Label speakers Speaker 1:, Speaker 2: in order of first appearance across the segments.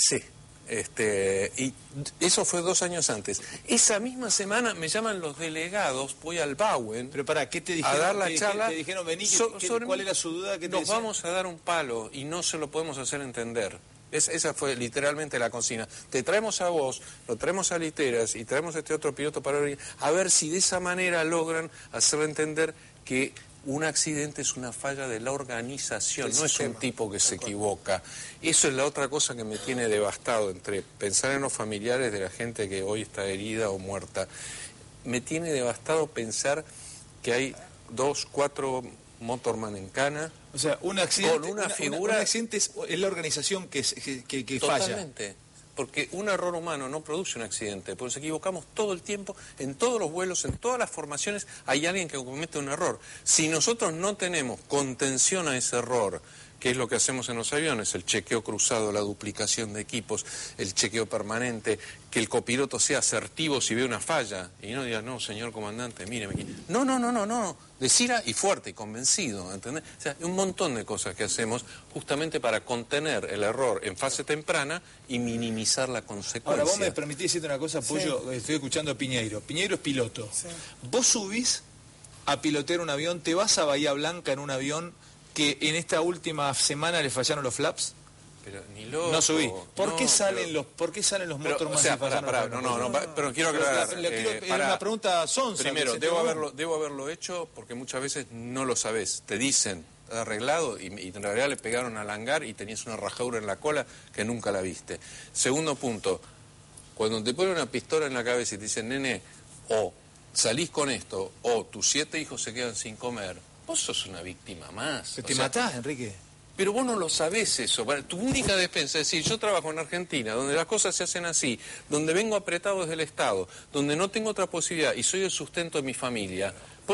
Speaker 1: Sí. Y eso fue 2 años antes. Esa misma semana me llaman los delegados, voy al Bauen.
Speaker 2: Pero para, ¿qué te dijeron?
Speaker 1: A dar la charla.
Speaker 2: Te dijeron, vení, ¿cuál era su duda?
Speaker 1: Nos vamos a dar un palo y no se lo podemos hacer entender. Esa fue literalmente la consigna. Te traemos a vos, lo traemos a Literas y traemos a este otro piloto para a ver si de esa manera logran hacerle entender que un accidente es una falla de la organización, no es un tipo que se equivoca. Eso es la otra cosa que me tiene devastado, entre pensar en los familiares de la gente que hoy está herida o muerta. Me tiene devastado pensar que hay 2, 4 motorman en cana.
Speaker 2: O sea, un accidente,
Speaker 1: con una figura...
Speaker 2: un accidente es la organización que falla.
Speaker 1: Totalmente. Porque un error humano no produce un accidente, porque nos equivocamos todo el tiempo, en todos los vuelos, en todas las formaciones hay alguien que comete un error. Si nosotros no tenemos contención a ese error, que es lo que hacemos en los aviones, el chequeo cruzado, la duplicación de equipos, el chequeo permanente, que el copiloto sea asertivo si ve una falla, y no diga, no, señor comandante, míreme aquí. No, decir y fuerte y convencido, ¿entendés? O sea, un montón de cosas que hacemos justamente para contener el error en fase temprana y minimizar la consecuencia.
Speaker 2: Ahora, vos me permitís decirte una cosa, Pollo, sí. Estoy escuchando a Piñeiro. Piñeiro es piloto. Sí. Vos subís a pilotear un avión, te vas a Bahía Blanca en un avión que en esta última semana le fallaron los flaps.
Speaker 1: Pero ni loco.
Speaker 2: No subí. ¿Por qué salen los motorman?
Speaker 1: O sea, pero quiero aclarar.
Speaker 2: Era una pregunta sonsa.
Speaker 1: Primero, debo haberlo hecho porque muchas veces no lo sabés. Te dicen, arreglado, y en realidad le pegaron al hangar y tenías una rajadura en la cola que nunca la viste. Segundo punto, cuando te ponen una pistola en la cabeza y te dicen, nene, o salís con esto, o tus 7 hijos se quedan sin comer, vos sos una víctima más.
Speaker 2: Te matás, Enrique.
Speaker 1: Pero vos no lo sabés eso. Tu única defensa es decir, yo trabajo en Argentina, donde las cosas se hacen así, donde vengo apretado desde el Estado, donde no tengo otra posibilidad y soy el sustento de mi familia. ¿Por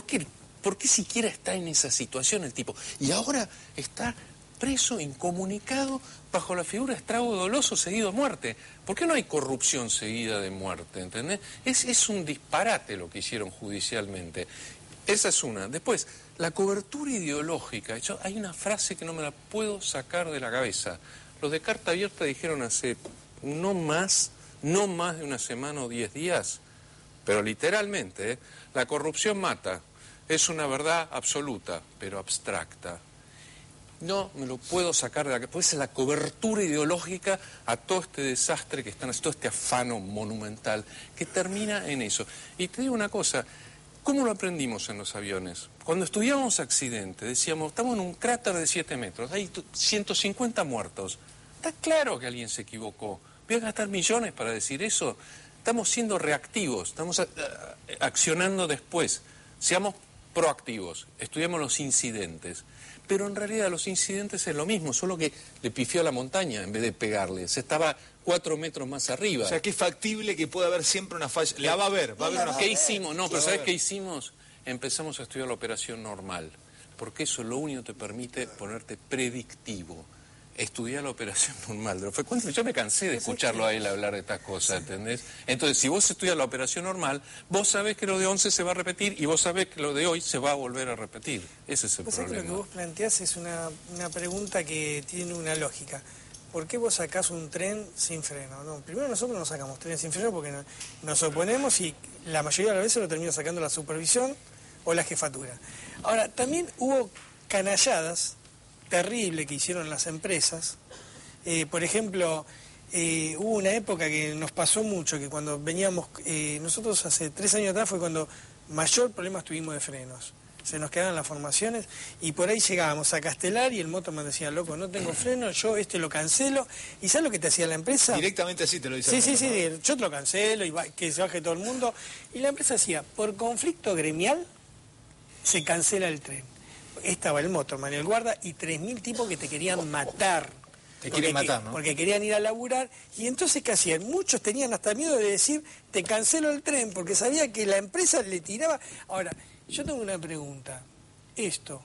Speaker 1: qué siquiera está en esa situación el tipo? Y ahora está preso, incomunicado, bajo la figura de estrago doloso seguido a muerte. ¿Por qué no hay corrupción seguida de muerte? ¿Entendés? Es un disparate lo que hicieron judicialmente. Esa es una. Después, la cobertura ideológica. Hay una frase que no me la puedo sacar de la cabeza. Los de Carta Abierta dijeron hace no más de una semana o 10 días, pero literalmente, la corrupción mata. Es una verdad absoluta, pero abstracta. No me lo puedo sacar de la cabeza. Pues es la cobertura ideológica a todo este desastre que están haciendo, todo este afano monumental, que termina en eso. Y te digo una cosa. ¿Cómo lo aprendimos en los aviones? Cuando estudiábamos accidentes, decíamos, estamos en un cráter de 7 metros, hay 150 muertos. Está claro que alguien se equivocó. ¿Voy a gastar millones para decir eso? Estamos siendo reactivos, estamos accionando después. Seamos proactivos, estudiamos los incidentes. Pero en realidad los incidentes es lo mismo, solo que le pifió a la montaña en vez de pegarle. Se estaba 4 metros más arriba.
Speaker 2: O sea, que es factible que pueda haber siempre una falla. La va a haber, una falla.
Speaker 1: ¿Qué hicimos? No, pero ¿sabes qué hicimos? Empezamos a estudiar la operación normal, porque eso lo único te permite ponerte predictivo. Estudiar la operación normal. Yo me cansé de escucharlo a él hablar de estas cosas, ¿entendés? Entonces, si vos estudias la operación normal, vos sabés que lo de 11 se va a repetir y vos sabés que lo de hoy se va a volver a repetir. Ese es el problema.
Speaker 3: Lo que vos planteás es una pregunta que tiene una lógica. ¿Por qué vos sacás un tren sin freno? No, primero nosotros no sacamos trenes sin freno porque nos oponemos y la mayoría de las veces lo termina sacando la supervisión o la jefatura. Ahora, también hubo canalladas terribles que hicieron las empresas. Por ejemplo, hubo una época que nos pasó mucho, que cuando veníamos, nosotros hace 3 años atrás fue cuando mayor problemas tuvimos de frenos. Se nos quedaban las formaciones y por ahí llegábamos a Castelar y el motorman decía, loco, no tengo freno, yo lo cancelo. ¿Y sabes lo que te hacía la empresa?
Speaker 2: Directamente así te lo dice.
Speaker 3: Sí, yo te lo cancelo y que se baje todo el mundo. Y la empresa decía, por conflicto gremial se cancela el tren. Estaba el motorman, el guarda y 3.000 tipos que te querían matar.
Speaker 2: Te quieren matar, ¿no?
Speaker 3: Porque querían ir a laburar. Y entonces, ¿qué hacían? Muchos tenían hasta miedo de decir, te cancelo el tren, porque sabía que la empresa le tiraba. Ahora, yo tengo una pregunta. Esto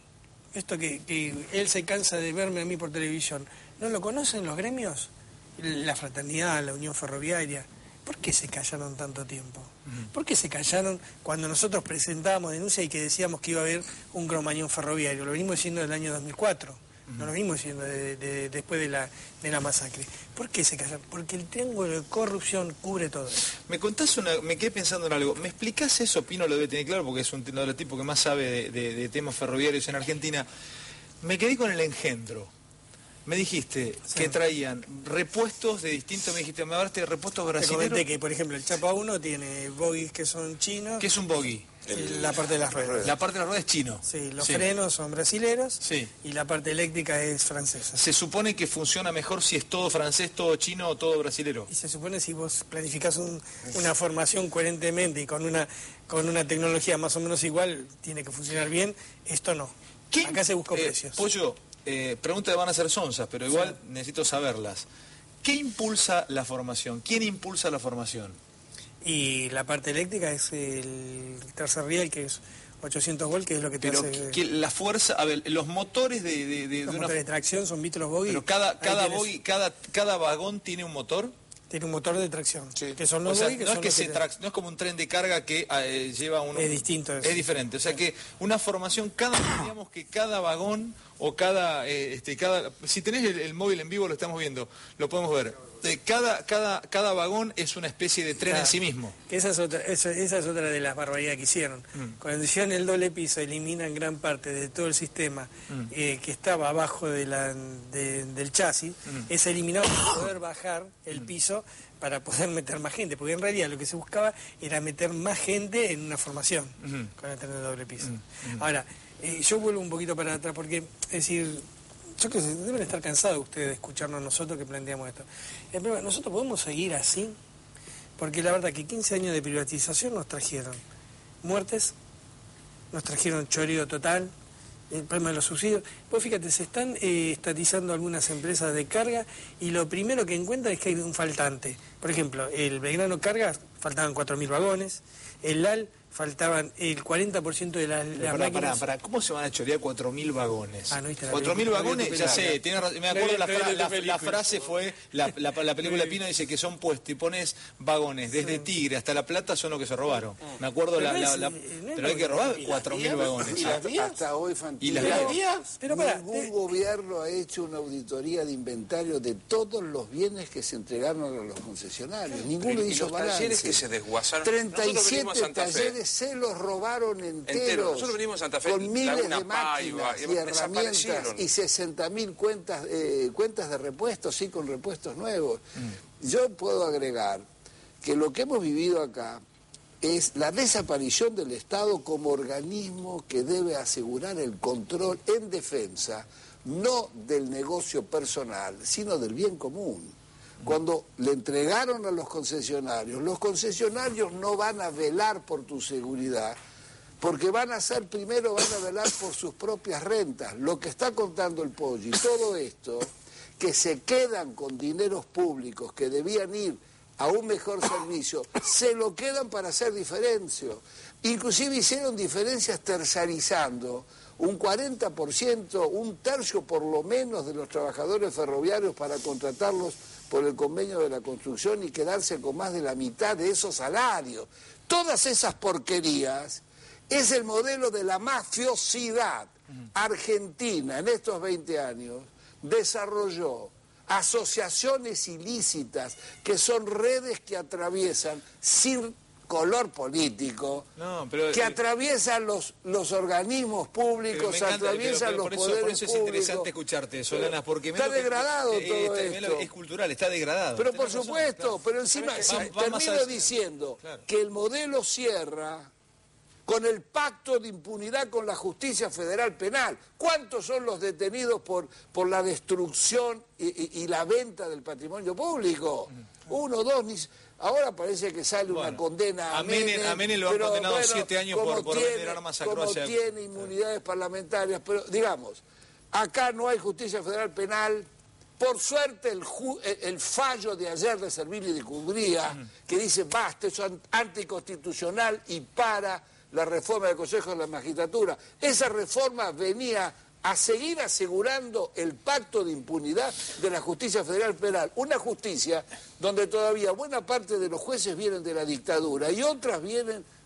Speaker 3: que él se cansa de verme a mí por televisión, ¿no lo conocen los gremios? La fraternidad, la Unión Ferroviaria. ¿Por qué se callaron tanto tiempo? ¿Por qué se callaron cuando nosotros presentábamos denuncias y que decíamos que iba a haber un cromañón ferroviario? Lo venimos diciendo desde el año 2004. no lo mismo diciendo después de la masacre. ¿Por qué se callaron? Porque el triángulo de corrupción cubre todo.
Speaker 2: Me quedé pensando en algo. ¿Me explicás eso? Pino lo debe tener claro porque es uno de los tipos que más sabe de temas ferroviarios en Argentina. Me quedé con el engendro. Me dijiste que traían repuestos de distintos, me dijiste, me hablaste de repuestos brasileños.
Speaker 3: Te comenté que, por ejemplo, el Chapa 1 tiene bogies que son chinos.
Speaker 2: ¿Qué es un bogie?
Speaker 3: La parte de las ruedas.
Speaker 2: La parte de las ruedas es chino.
Speaker 3: Sí, los frenos son brasileros
Speaker 2: sí.
Speaker 3: Y la parte eléctrica es francesa.
Speaker 2: ¿Se supone que funciona mejor si es todo francés, todo chino o todo brasilero?
Speaker 3: Y se supone si vos planificás una formación coherentemente y con una tecnología más o menos igual, tiene que funcionar bien. Esto no. Acá se buscó precios.
Speaker 2: Pollo, preguntas van a ser sonzas, pero igual necesito saberlas. ¿Qué impulsa la formación? ¿Quién impulsa la formación?
Speaker 3: Y la parte eléctrica es el tercer riel, que es 800 volt, que es lo que te hace...
Speaker 2: Pero la fuerza, a ver, los motores
Speaker 3: los motores de tracción son los bogies.
Speaker 2: Pero cada vagón tiene un motor.
Speaker 3: Tiene un motor de tracción, que son los bogies,
Speaker 2: no es como un tren de carga que lleva un...
Speaker 3: Es distinto eso.
Speaker 2: Es diferente, o sea que una formación, digamos que cada vagón o si tenés el móvil en vivo lo estamos viendo, lo podemos ver. Cada vagón es una especie de tren en sí mismo.
Speaker 3: Que esa es otra de las barbaridades que hicieron. Cuando hicieron el doble piso, eliminan gran parte de todo el sistema que estaba abajo del chasis, es eliminado para poder bajar el piso para poder meter más gente, porque en realidad lo que se buscaba era meter más gente en una formación con el tren de doble piso. Ahora, yo vuelvo un poquito para atrás, porque, es decir... Yo creo que deben estar cansados ustedes de escucharnos nosotros que planteamos esto. El problema, nosotros podemos seguir así, porque la verdad que 15 años de privatización nos trajeron muertes, nos trajeron choreo total, el problema de los subsidios. Pues fíjate, se están estatizando algunas empresas de carga y lo primero que encuentran es que hay un faltante. Por ejemplo, el Belgrano Carga faltaban 4.000 vagones, el LAL faltaban el 40% de las máquinas.
Speaker 2: ¿Cómo se van a chorear 4.000 vagones?
Speaker 3: ¿No viste
Speaker 2: 4.000 vagones, ya sé, me acuerdo la frase fue, la película Pino dice que son puestos y pones vagones, desde Tigre hasta La Plata son los que se robaron. Me acuerdo pero hay que robar 4.000 vagones.
Speaker 4: ¿Y las vías? Hasta hoy,
Speaker 2: ¿Y las vías?
Speaker 4: Ningún gobierno ha hecho una auditoría de inventario de todos los bienes que se entregaron a los concesionarios. Ninguno hizo balance.
Speaker 1: Talleres que se desguazaron.
Speaker 4: 37 talleres se los robaron enteros.
Speaker 1: Nosotros venimos a Santa Fe,
Speaker 4: con miles
Speaker 1: Laguna
Speaker 4: de máquinas y herramientas y 60.000 cuentas de repuestos, sí, con repuestos nuevos. Yo puedo agregar que lo que hemos vivido acá es la desaparición del Estado como organismo que debe asegurar el control en defensa, no del negocio personal, sino del bien común. Cuando le entregaron a los concesionarios no van a velar por tu seguridad, porque van a velar por sus propias rentas. Lo que está contando el Pollo y todo esto, que se quedan con dineros públicos que debían ir a un mejor servicio, se lo quedan para hacer diferencias. Inclusive hicieron diferencias tercerizando un 40%, un tercio por lo menos de los trabajadores ferroviarios para contratarlos por el convenio de la construcción y quedarse con más de la mitad de esos salarios. Todas esas porquerías es el modelo de la mafiosidad. Argentina en estos 20 años desarrolló asociaciones ilícitas que son redes que atraviesan sin color político, que atraviesan los organismos públicos, atraviesan los poderes públicos.
Speaker 2: Por eso es interesante escucharte, Solana, porque
Speaker 4: está degradado todo esto.
Speaker 2: Es cultural, está degradado.
Speaker 4: Pero por supuesto, pero encima termino diciendo que el modelo cierra con el pacto de impunidad con la justicia federal penal. ¿Cuántos son los detenidos por la destrucción y la venta del patrimonio público? 1, 2, ahora parece que sale una condena a Menem.
Speaker 2: A Menem lo han condenado 7 años por vender armas a Croacia.
Speaker 4: Como tiene inmunidades parlamentarias, pero digamos, acá no hay justicia federal penal. Por suerte el fallo de ayer de Servilli y de Cubría, que dice basta, eso es anticonstitucional y para la reforma del Consejo de la Magistratura. Esa reforma venía a seguir asegurando el pacto de impunidad de la justicia federal penal. Una justicia donde todavía buena parte de los jueces vienen de la dictadura y otras vienen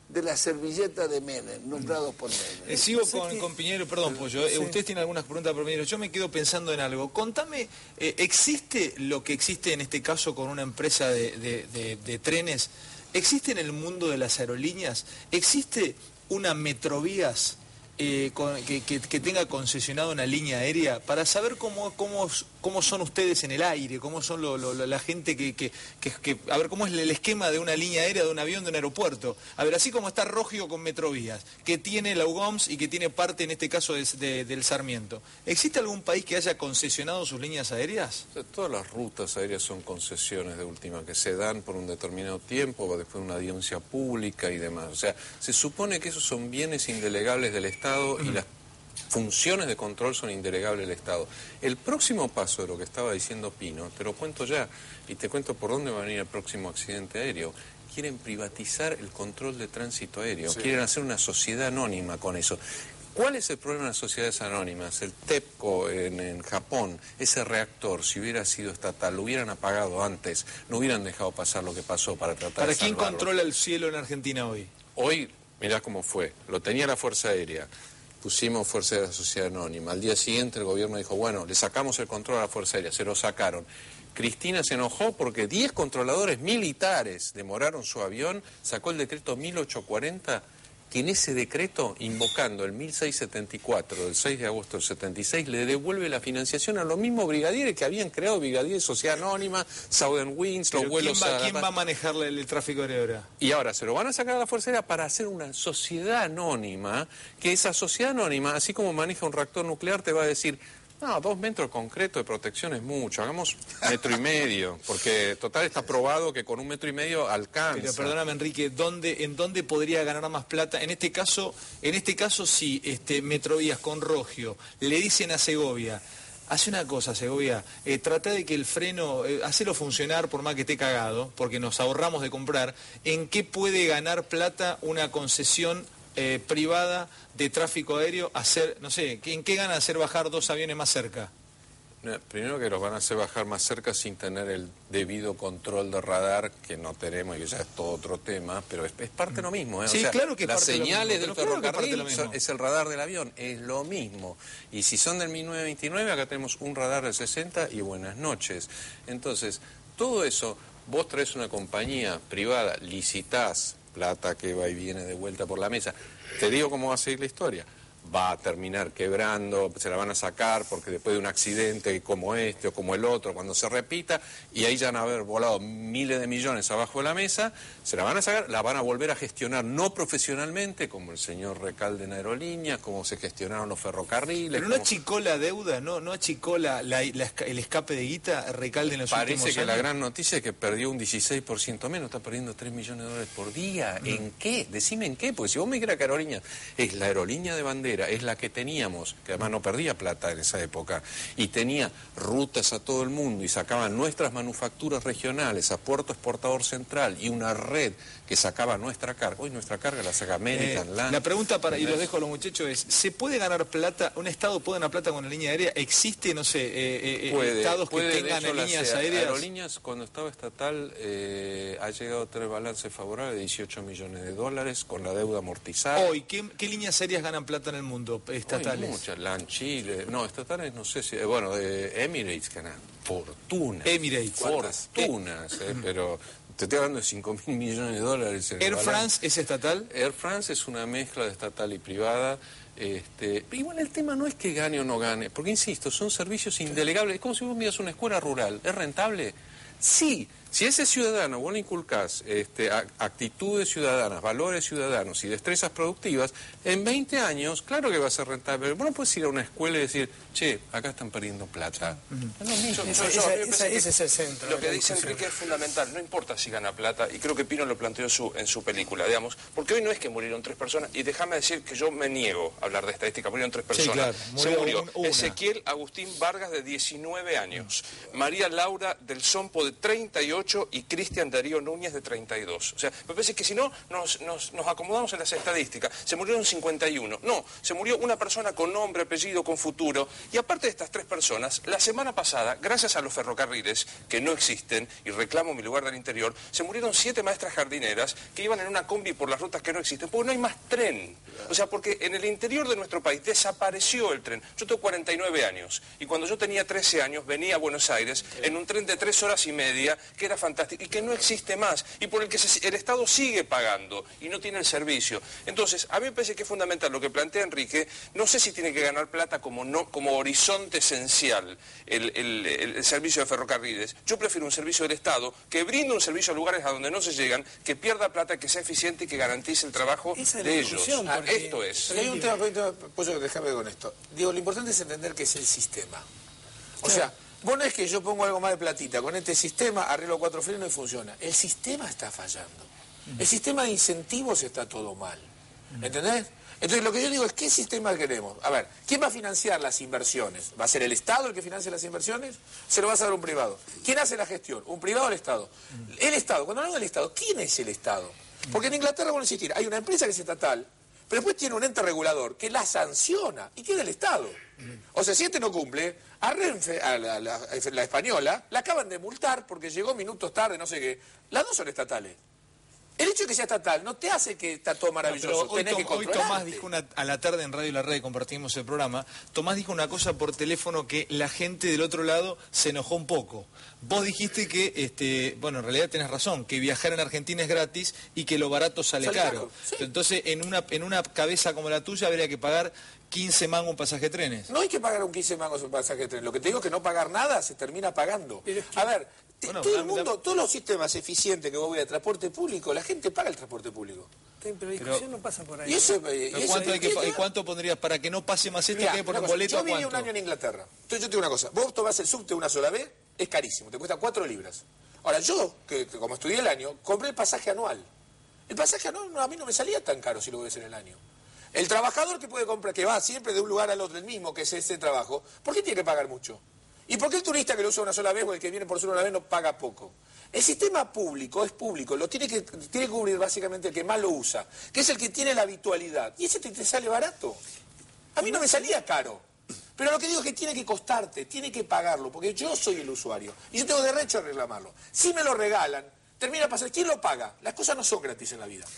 Speaker 4: de la servilleta de Menem, nombrados por Menem.
Speaker 2: Sigo con Piñeiro, perdón, Pollo.
Speaker 3: Sí.
Speaker 2: Usted tiene algunas preguntas por Piñeiro. Yo me quedo pensando en algo. Contame, ¿existe lo que existe en este caso con una empresa de trenes? ¿Existe en el mundo de las aerolíneas? ¿Existe una Metrovías que tenga concesionado una línea aérea para saber cómo son ustedes en el aire, cómo son la gente a ver cómo es el esquema de una línea aérea, de un avión, de un aeropuerto? A ver, así como está Rogio con Metrovías, que tiene la UGOMS y que tiene parte en este caso del Sarmiento. ¿Existe algún país que haya concesionado sus líneas aéreas?
Speaker 1: Todas las rutas aéreas son concesiones de última que se dan por un determinado tiempo, después de una audiencia pública y demás. O sea, se supone que esos son bienes indelegables del Estado y las funciones de control son indelegables del Estado. El próximo paso de lo que estaba diciendo Pino, te lo cuento ya, y te cuento por dónde va a venir el próximo accidente aéreo. Quieren privatizar el control de tránsito aéreo, quieren hacer una sociedad anónima con eso. ¿Cuál es el problema de las sociedades anónimas? El TEPCO en Japón, ese reactor, si hubiera sido estatal, lo hubieran apagado antes, no hubieran dejado pasar lo que pasó para tratar de salvarlo.
Speaker 2: ¿Para quién controla el cielo en Argentina hoy?
Speaker 1: Hoy, mirá cómo fue, lo tenía la Fuerza Aérea, pusimos Fuerza Aérea Sociedad Anónima, al día siguiente el gobierno dijo, bueno, le sacamos el control a la Fuerza Aérea, se lo sacaron. Cristina se enojó porque 10 controladores militares demoraron su avión, sacó el decreto 1840, que en ese decreto, invocando el 1674 del 6 de agosto del 76, le devuelve la financiación a los mismos brigadieres que habían creado Brigadier Sociedad Anónima, Southern Wings, los vuelos...
Speaker 2: ¿Quién va a manejar el tráfico aéreo ahora?
Speaker 1: Y ahora se lo van a sacar a la Fuerza Aérea para hacer una sociedad anónima, que esa sociedad anónima, así como maneja un reactor nuclear, te va a decir... No, 2 metros concretos de protección es mucho, hagamos 1,5 metros, porque total está probado que con 1,5 metros alcanza.
Speaker 2: Pero perdóname, Enrique, ¿en dónde podría ganar más plata? En este caso si Metrovías con Rogio le dicen a Segovia, hace una cosa, Segovia, trata de que el freno, hacelo funcionar por más que esté cagado, porque nos ahorramos de comprar, ¿en qué puede ganar plata una concesión privada de tráfico aéreo? No sé, ¿en qué gana hacer bajar 2 aviones más cerca?
Speaker 1: Primero que los van a hacer bajar más cerca sin tener el debido control de radar, que no tenemos, y que ya es todo otro tema, pero es parte de lo mismo.
Speaker 2: Sí,
Speaker 1: o sea,
Speaker 2: claro que
Speaker 1: las
Speaker 2: parte
Speaker 1: señales
Speaker 2: de lo
Speaker 1: del
Speaker 2: mismo,
Speaker 1: ferrocarril es el radar del avión, es lo mismo. Y si son del 1929, acá tenemos un radar del 60 y buenas noches. Entonces, todo eso, vos traes una compañía privada, licitás, plata que va y viene de vuelta por la mesa. Te digo cómo va a seguir la historia. Va a terminar quebrando, se la van a sacar porque después de un accidente como este o como el otro, cuando se repita, y ahí ya van a haber volado miles de millones abajo de la mesa, se la van a sacar, la van a volver a gestionar no profesionalmente, como el señor Recalde en Aerolíneas, como se gestionaron los ferrocarriles.
Speaker 2: Pero no achicó la deuda, no achicó el escape de guita, Recalde en los últimos años.
Speaker 1: Parece que la gran noticia es que perdió un 16% menos, está perdiendo $3 millones por día. ¿En qué? Decime en qué, porque si vos me dijeras que Aerolíneas es la aerolínea de bandera, es la que teníamos, que además no perdía plata en esa época, y tenía rutas a todo el mundo y sacaban nuestras manufacturas regionales a Puerto Exportador Central y una red que sacaba nuestra carga. Hoy nuestra carga la saca American Land.
Speaker 2: La pregunta y los dejo a los muchachos es, ¿se puede ganar plata, un Estado puede ganar plata con la línea aérea? ¿Existe, no sé, estados que tengan líneas aéreas?
Speaker 1: Aerolíneas, cuando estaba estatal, ha llegado a tener balance favorable de $18 millones con la deuda amortizada.
Speaker 2: Hoy, ¿qué líneas aéreas ganan plata en el mundo, estatales?
Speaker 1: Hay muchas, LAN Chile, no, estatales no sé si, Emirates ganan fortunas. Fortunas, pero... Te estoy hablando de $5.000 millones.
Speaker 2: ¿Air France es estatal?
Speaker 1: Air France es una mezcla de estatal y privada. Igual el tema no es que gane o no gane, porque insisto, son servicios indelegables. Es como si vos miras una escuela rural. ¿Es rentable? Sí. Si ese ciudadano vos le inculcás actitudes ciudadanas, valores ciudadanos y destrezas productivas, en 20 años, claro que va a ser rentable. Vos no puedes ir a una escuela y decir, che, acá están perdiendo plata.
Speaker 3: Ese es el centro.
Speaker 5: Lo que dice Enrique es fundamental, no importa si gana plata, y creo que Pino lo planteó en su película, digamos, porque hoy no es que murieron 3 personas, y déjame decir que yo me niego a hablar de estadística, murieron 3 personas.
Speaker 2: Sí, claro.
Speaker 5: Se murió
Speaker 2: una.
Speaker 5: Ezequiel Agustín Vargas, de 19 años, María Laura del Sompo, de 38, 38 y Cristian Darío Núñez de 32. O sea, me parece que si no nos acomodamos en las estadísticas, se murieron 51. No, se murió una persona con nombre, apellido, con futuro. Y aparte de estas 3 personas, la semana pasada, gracias a los ferrocarriles, que no existen, y reclamo mi lugar del interior, se murieron 7 maestras jardineras que iban en una combi por las rutas que no existen, porque no hay más tren. O sea, porque en el interior de nuestro país desapareció el tren. Yo tengo 49 años, y cuando yo tenía 13 años venía a Buenos Aires en un tren de 3 horas y media, que era fantástico, y que no existe más, y por el que el Estado sigue pagando, y no tiene el servicio. Entonces, a mí me parece que es fundamental lo que plantea Enrique. No sé si tiene que ganar plata como horizonte esencial el servicio de ferrocarriles. Yo prefiero un servicio del Estado que brinde un servicio a lugares a donde no se llegan, que pierda plata, que sea eficiente y que garantice el trabajo de ellos. Esto es.
Speaker 6: Pero hay un tema, Pollo, déjame con esto. Digo, lo importante es entender que es el sistema. O sea, vos no es que yo pongo algo más de platita, con este sistema arreglo 4 frenos y funciona. El sistema está fallando. El sistema de incentivos está todo mal. ¿Entendés? Entonces lo que yo digo es, ¿qué sistema queremos? A ver, ¿quién va a financiar las inversiones? ¿Va a ser el Estado el que financie las inversiones? ¿Se lo va a dar un privado? ¿Quién hace la gestión? ¿Un privado o el Estado? El Estado. Cuando hablamos del Estado, ¿quién es el Estado? Porque en Inglaterra, bueno, insistir, hay una empresa que es estatal, pero después tiene un ente regulador que la sanciona y tiene el Estado. O sea, si este no cumple, a Renfe, a la española, la acaban de multar porque llegó minutos tarde, no sé qué. Las dos son estatales. El hecho de que sea estatal no te hace que está todo maravilloso.
Speaker 2: No, hoy Tomás dijo a la tarde en Radio La Red, compartimos el programa, Tomás dijo una cosa por teléfono que la gente del otro lado se enojó un poco. Vos dijiste que, bueno, en realidad tenés razón, que viajar en Argentina es gratis y que lo barato sale caro. Sí. Entonces, en una cabeza como la tuya habría que pagar 15 mangos un pasaje de trenes.
Speaker 6: No hay que pagar un 15 mangos un pasaje de trenes. Lo que te digo es que no pagar nada se termina pagando. A ver, bueno, todo el mundo, todos los sistemas eficientes que vos veas de transporte público, la gente paga el transporte público.
Speaker 3: Pero la discusión no pasa por ahí.
Speaker 2: ¿Y cuánto pondrías para que no pase más esto? Que por un boleto?
Speaker 6: Yo viví un año en Inglaterra. Entonces yo te digo una cosa. Vos tomás el subte una sola vez, es carísimo, te cuesta 4 libras. Ahora yo, que como estudié el año, compré el pasaje anual. El pasaje anual a mí no me salía tan caro si lo ves en el año. El trabajador que puede comprar, que va siempre de un lugar al otro, el mismo que es ese trabajo, ¿por qué tiene que pagar mucho? ¿Y por qué el turista que lo usa una sola vez o el que viene por solo una vez no paga poco? El sistema público es público, lo tiene que cubrir básicamente el que más lo usa, que es el que tiene la habitualidad. Y ese te sale barato. A mí no me salía caro. Pero lo que digo es que tiene que costarte, tiene que pagarlo, porque yo soy el usuario. Y yo tengo derecho a reclamarlo. Si me lo regalan, termina pasando. ¿Quién lo paga? Las cosas no son gratis en la vida.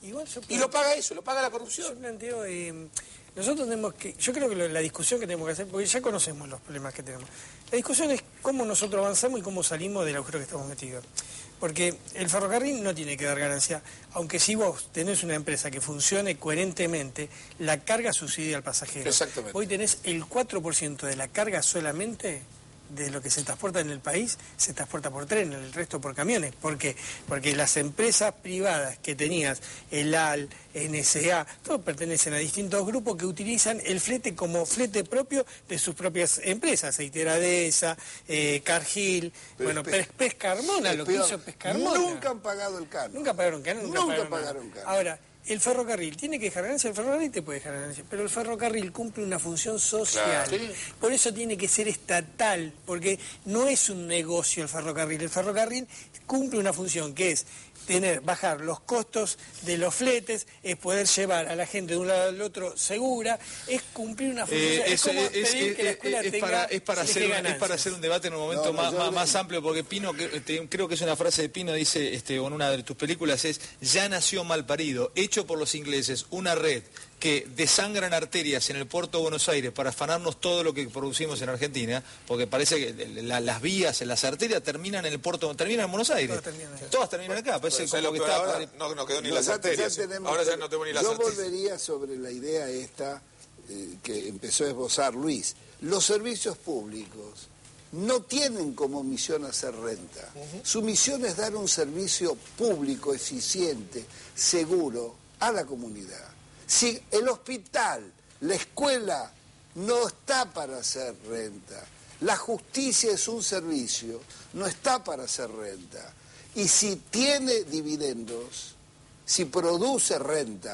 Speaker 6: Y lo paga eso, lo paga la corrupción.
Speaker 3: Yo planteo, nosotros tenemos que, yo creo que la discusión que tenemos que hacer, porque ya conocemos los problemas que tenemos, la discusión es cómo nosotros avanzamos y cómo salimos del agujero que estamos metidos. Porque el ferrocarril no tiene que dar ganancia, aunque si vos tenés una empresa que funcione coherentemente, la carga subsidia al pasajero.
Speaker 6: Exactamente.
Speaker 3: Hoy tenés el 4% de la carga solamente de lo que se transporta en el país, se transporta por tren, el resto por camiones. ¿Por qué? Porque las empresas privadas que tenías, el AL, NSA, todos pertenecen a distintos grupos que utilizan el flete como flete propio de sus propias empresas, Aceitera Dehesa, Cargill, bueno, Pescarmona, lo que hizo Pescarmona.
Speaker 4: Nunca han pagado el canon.
Speaker 3: Nunca pagaron canon,
Speaker 4: nunca pagaron canon.
Speaker 3: Ahora, el ferrocarril tiene que dejar ganancia, el ferrocarril te puede dejar ganancia, pero el ferrocarril cumple una función social. Claro, sí. Por eso tiene que ser estatal, porque no es un negocio el ferrocarril cumple una función que es bajar los costos de los fletes, es poder llevar a la gente de un lado al otro segura, es cumplir una función. Es como pedir que la escuela tenga
Speaker 2: es para hacer un debate en un momento más amplio, porque Pino, creo que es una frase de Pino, dice en una de tus películas, es: ya nació mal parido, hecho por los ingleses, una red que desangran arterias en el puerto de Buenos Aires para afanarnos todo lo que producimos en Argentina, porque parece que las vías, las arterias terminan en el puerto, terminan en Buenos Aires. Todas terminan acá. Parece como que está
Speaker 6: ahora no quedó ni las arterias. Ahora ya no tengo ni las arterias.
Speaker 4: Yo volvería sobre la idea esta que empezó a esbozar Luis. Los servicios públicos no tienen como misión hacer renta. Su misión es dar un servicio público, eficiente, seguro a la comunidad. Si el hospital, la escuela no está para hacer renta, la justicia es un servicio, no está para hacer renta. Y si tiene dividendos, si produce renta,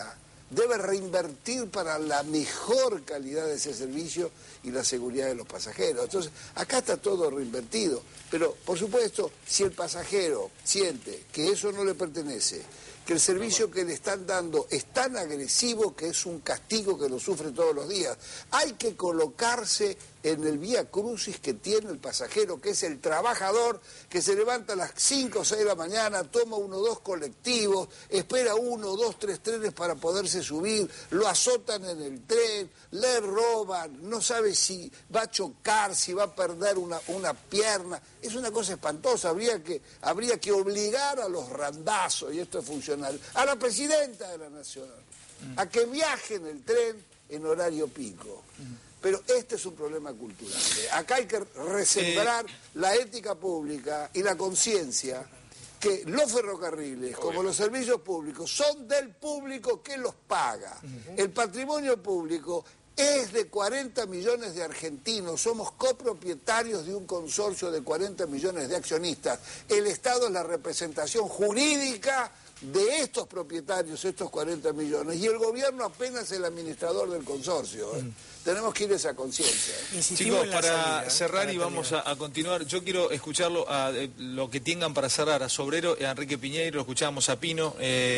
Speaker 4: debe reinvertir para la mejor calidad de ese servicio y la seguridad de los pasajeros. Entonces, acá está todo reinvertido. Pero, por supuesto, si el pasajero siente que eso no le pertenece, que el servicio que le están dando es tan agresivo que es un castigo que lo sufre todos los días, hay que colocarse en el vía crucis que tiene el pasajero, que es el trabajador que se levanta a las 5 o 6 de la mañana, toma 1 o 2 colectivos, espera 1, 2, 3 trenes para poderse subir, lo azotan en el tren, le roban, no sabe si va a chocar, si va a perder una pierna. Es una cosa espantosa, habría que obligar a los randazos, y esto es funcional, a la presidenta de la Nación, a que viaje en el tren en horario pico. Pero este es un problema cultural. Acá hay que resembrar la ética pública y la conciencia que los ferrocarriles, como los servicios públicos, son del público que los paga. El patrimonio público es de 40 millones de argentinos, somos copropietarios de un consorcio de 40 millones de accionistas. El Estado es la representación jurídica de estos propietarios, estos 40 millones, y el gobierno apenas es el administrador del consorcio. Tenemos que ir a esa conciencia.
Speaker 2: Chicos, para cerrar y vamos a continuar, yo quiero escucharlo a lo que tengan para cerrar, a Sobrero y a Enrique Piñeiro, escuchamos a Pino.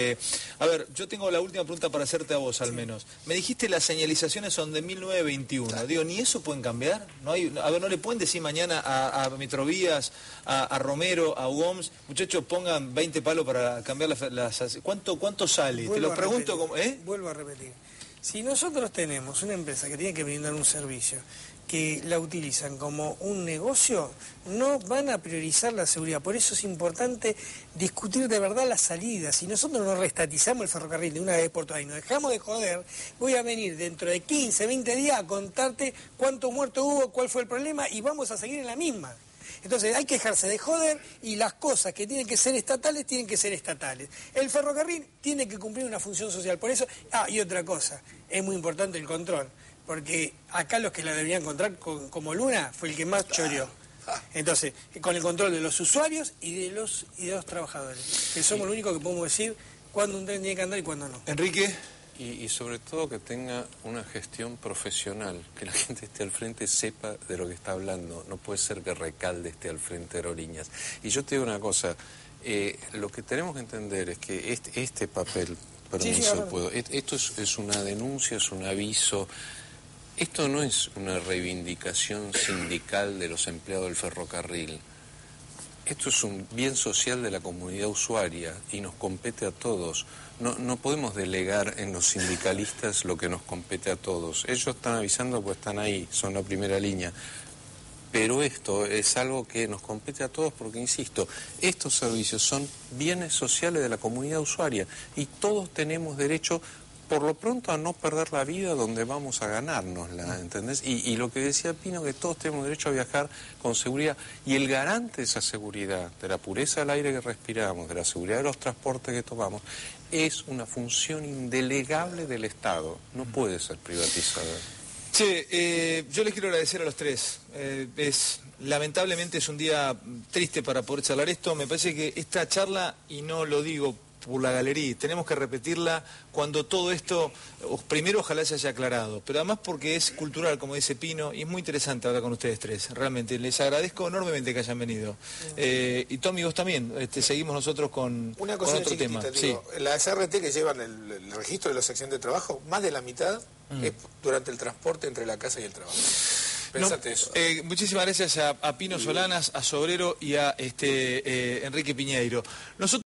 Speaker 2: A ver, yo tengo la última pregunta para hacerte a vos al menos. Me dijiste las señalizaciones son de 1921, claro. Digo, ¿ni eso pueden cambiar? A ver, ¿no le pueden decir mañana a Metrovías, a Romero, a UOMS, muchachos, pongan 20 palos para cambiar las... ¿Cuánto sale? Te lo pregunto como...
Speaker 3: Vuelvo a repetir. Si nosotros tenemos una empresa que tiene que brindar un servicio, que la utilizan como un negocio, no van a priorizar la seguridad. Por eso es importante discutir de verdad la salida. Si nosotros no reestatizamos el ferrocarril de una vez por todas y nos dejamos de joder, voy a venir dentro de 15, 20 días a contarte cuántos muertos hubo, cuál fue el problema, y vamos a seguir en la misma. Entonces hay que dejarse de joder y las cosas que tienen que ser estatales tienen que ser estatales. El ferrocarril tiene que cumplir una función social. Por eso, y otra cosa, es muy importante el control, porque acá los que la deberían encontrar como Luna fue el que más choreó. Entonces, con el control de los usuarios y de los trabajadores, que somos los únicos que podemos decir cuándo un tren tiene que andar y cuándo no.
Speaker 2: Enrique.
Speaker 1: Y sobre todo que tenga una gestión profesional, que la gente esté al frente sepa de lo que está hablando. No puede ser que Recalde esté al frente de Aerolíneas. Y yo te digo una cosa, lo que tenemos que entender es que este papel, esto es una denuncia, es un aviso. Esto no es una reivindicación sindical de los empleados del ferrocarril. Esto es un bien social de la comunidad usuaria y nos compete a todos. No podemos delegar en los sindicalistas lo que nos compete a todos. Ellos están avisando pues están ahí, son la primera línea. Pero esto es algo que nos compete a todos porque, insisto, estos servicios son bienes sociales de la comunidad usuaria y todos tenemos derecho, por lo pronto, a no perder la vida donde vamos a ganárnosla, ¿entendés? Y lo que decía Pino, que todos tenemos derecho a viajar con seguridad. Y el garante de esa seguridad, de la pureza del aire que respiramos, de la seguridad de los transportes que tomamos, es una función indelegable del Estado. No puede ser privatizada.
Speaker 2: Che, yo les quiero agradecer a los tres. Lamentablemente es un día triste para poder charlar esto. Me parece que esta charla, y no lo digo por la galería, tenemos que repetirla cuando todo esto, primero ojalá se haya aclarado, pero además porque es cultural, como dice Pino, y es muy interesante hablar con ustedes tres, realmente, les agradezco enormemente que hayan venido. Y Tommy, vos también, seguimos nosotros con otro tema.
Speaker 6: Digo, sí. La SRT que llevan el registro de los accidentes de trabajo, más de la mitad es durante el transporte entre la casa y el trabajo. Pensate eso.
Speaker 2: Muchísimas gracias a Pino Solanas, a Sobrero y a Enrique Piñeiro. Nosotros